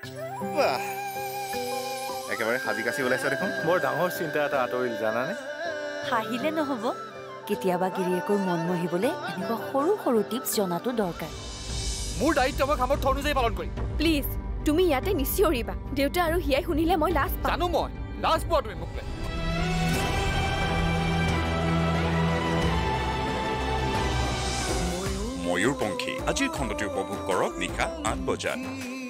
একেবাৰে সাজি কাচি ওলাইছে দেখোন। বৰ ডাঙৰ চিন্তা এটা আঁতৰিল জানানে? হাঁহিলে নহ'ব, কেতিয়াবা গিৰিয়েকৰ মন মোহিবলৈ এনেকুৱা সৰু সৰু টিপছ জনাটো দৰকাৰ। মোৰ দায়িত্ব মই সামৰ্থ্য অনুযায়ী পালন কৰিম। প্লিজ তুমি ইয়াতে নিচিঞৰিবা। দেউতা আৰু হিয়াই শুনিলে মই লাজ পাম। জানো মই লাজ পোৱা তুমি মোক। ময়ূৰপংখী আজিৰ খণ্ডটি উপভোগ কৰক নিশা ৮ বজাত।